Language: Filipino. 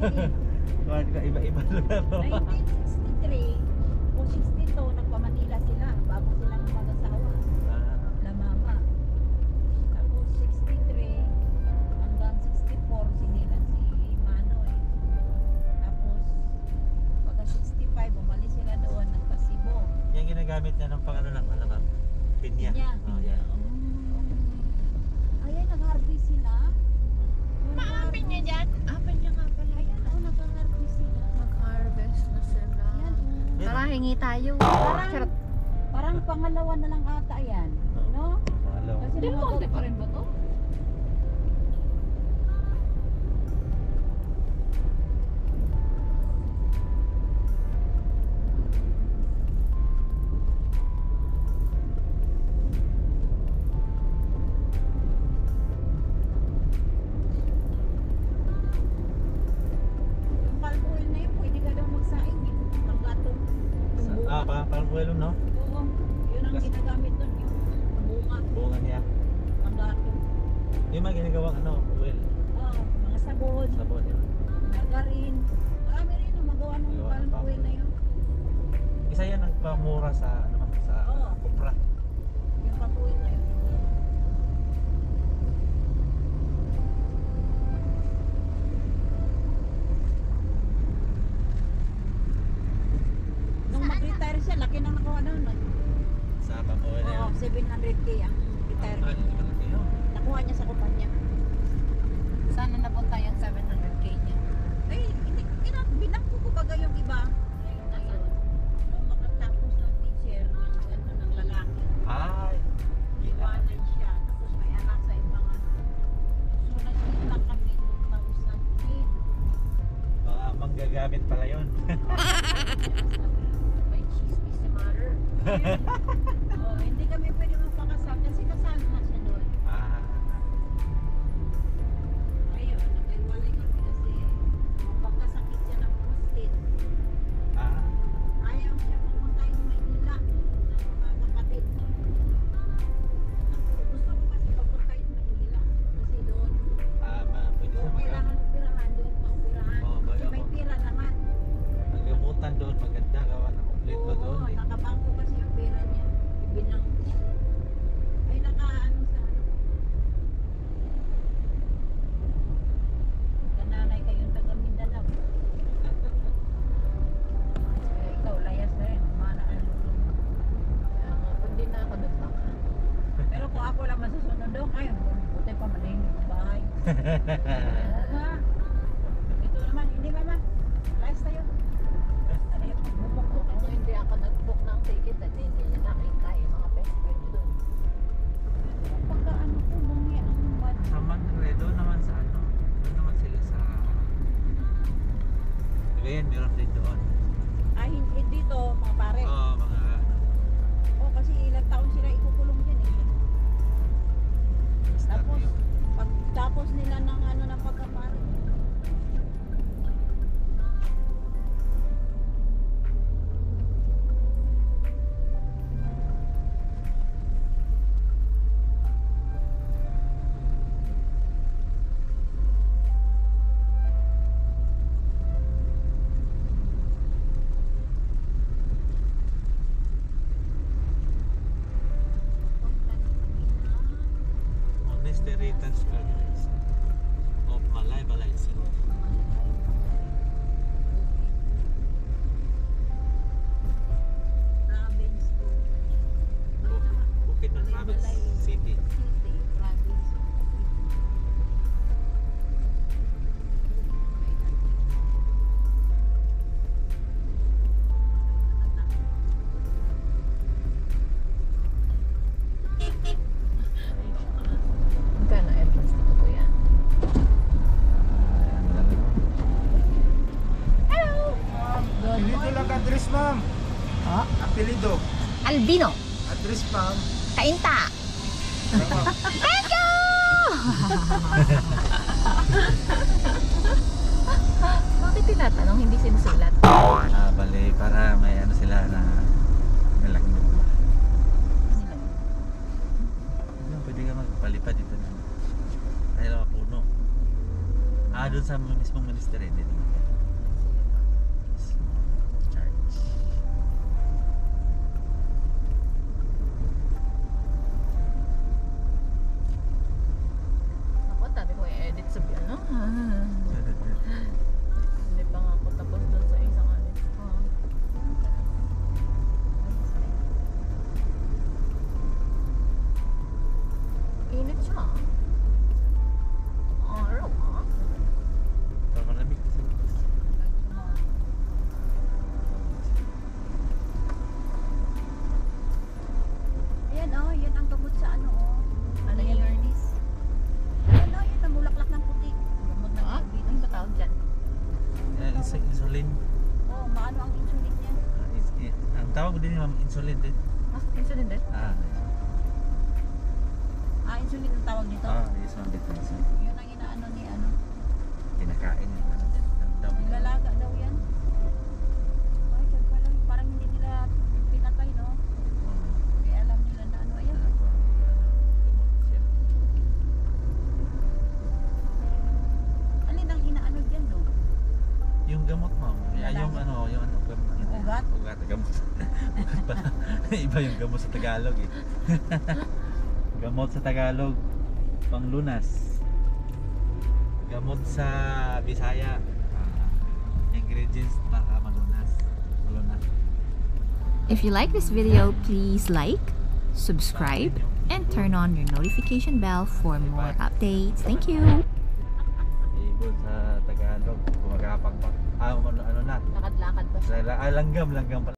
Iba-iba na. 1963 o 62 nagpa-Manila sila bago silang mag-asawa. La mama. Tapos 63 hanggang 64 sinilan si Manoy. Tapos pagka 65 umalis sila doon nagpa-Cebu. Yan ginagamit niya ng pang ano lang, ano ma'am? Pinya. Oh, yeah. Ayan, nag-harvest sila. Maapin niya dyan? Apin niya nga pala. Ayan, nag-harvest sila. Mag-harvest na sila. Ayan, Tara, hingi tayo. Parang, parang pangalawa na lang ata yan. No? Hello. Kasi Del Monte pa rin ba to? Yung palm oil na yun, pwede ka daw magsaing eh. Ang gatong. Yung bunga. Parang buwelo, no? Oo, yun ang ginagamit doon. Yung bunga. Bunga niya. Ang gatong. Yung mga ginagawang ano, oil. Oo, mga sabon, Sabon yun. margarine. Marami rin ang magawa ng Magawa ng palm palm oil na yun. Isa yan nagpamura sa, ano ma'am, sa Oo. kupra. Yung palm oil na yun. Nung mag-retire siya, laki nang nakuha noon. Sa palm oil na Oo, yun. 700k ang retirement niya. Yun. Nakuha niya sa kumpanya. Sana napunta yung 700k niya. Ay, binangko ko baga yung iba. Ayun. Nung makatapos ng teacher, ng lalaki. Ay. Iwanan siya. Tapos may anak sa ibang ano. So, nagkita kami 2010. Mga manggagamit pala yun. May chismis si Mother. Oh, hindi kami pwede magpakasal kasi kasal na siya doon. Ayun, nag-iwalay kami kasi nung magkasakit siya ng prostate. Ayaw siya pumunta yung Maynila ng mga kapatid. Gusto ko kasi papunta yung Maynila kasi doon Pwede kung sa kailangan operahan doon pa-operahan. Oo, Kasi baga- may pira naman. magamutan doon, maganda gawa ng kompleto doon. Oo, Eh. nakabangko kasi yung pera niya. Ibinangko siya. Ay nakaano sa ano. Kananay kayong taga Mindanao. Eh, ikaw, layas na rin. Mana ka lulong. Kaya nga, kundi na ako nagtaka. Pero kung ako lang masusunod doon, ayun, buti pa malinis ang bahay. Oo nga. Ito naman, hindi ba ma? Layas tayo. Ayun, bumukbuk Kung ako. hindi ako nag-book ng ticket at hindi niya nakita yung mga best friend doon. Pagka ano po, bungi ang bad. Sa Manre, doon naman sa ano, doon naman sila sa Cagayan, meron din doon. Ay, hindi dito, mga pare. Oo, mga Oo, kasi ilang taon sila ikukulong dyan eh. Tapos, yung pagtapos nila ng ano ng pagkapare. Monastery Transfers of Malay Balaysi. Province to Bukidnon Province City. City, province. Magkano entrance dito po yan? Apelido lang address, ma'am. Oh, Apelido. Albino. Address, ma'am. Kainta. Thank you! Bakit tinatanong? Hindi sinusulat. Bali, para may ano sila na nalagnog ba? Pwede ka magpalipad dito na. Ay, lang puno. Doon sa mismong monastery din. Church. Ako, tabi ko i-edit sa ano. Hindi pa nga ako tapos dun sa isang ano. Init siya. Araw ah. Para malamig kasi. Ayan oh, yan ang gamot sa ano oh. Ano Ayan, yun? Ernest. Ayan oh, yan ang bulaklak ng puti. Gamot ng Ah, diabetes. ano ba tawag dyan? Insulin. Oh, maano ang insulin niya? Ang tawag din ma'am, insulin din. Ah, insulin din? Insulin ang tawag nito. Yes ma'am, dito. Yun ang inaano ni ano. Kinakain yung ano dyan. Ang dami. Nilalaga daw yan. Ay, dyan pala. Parang hindi nila pinatay, no? Kaya alam nila na ano yan. Alin ang inaano dyan, no? Yung gamot ma'am, yung ano, gamot. Ugat? Ugat, gamot. Ugat pala. Iba yung gamot sa Tagalog eh. Gamot sa Tagalog, panglunas. Gamot sa Bisaya, ingredients para malunas. Malunas. If you like this video, please like, subscribe, and turn on your notification bell for more updates. Thank you! Ibon sa Tagalog, gumagapang pa. Ano na? Lakad-lakad ba siya? Langgam pala.